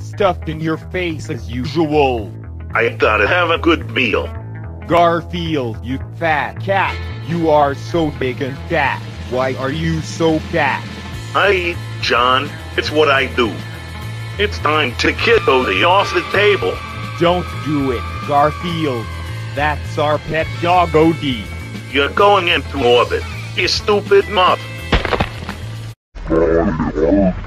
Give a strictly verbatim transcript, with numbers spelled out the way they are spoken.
stuffed in your face as usual. I gotta have a good meal. Garfield, you fat cat. You are so big and fat. Why are you so fat? I eat, John. It's what I do. It's time to get Odie off the table. Don't do it, Garfield. That's our pet dog, Odie. You're going into orbit, you stupid muff.